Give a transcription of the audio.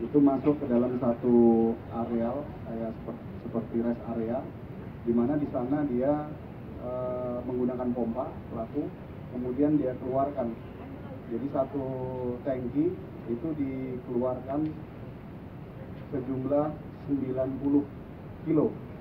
itu masuk ke dalam satu areal kayak seperti rest area, di mana di sana dia menggunakan pompa pelaku, kemudian dia keluarkan. Jadi satu tangki itu dikeluarkan sejumlah 90 kilo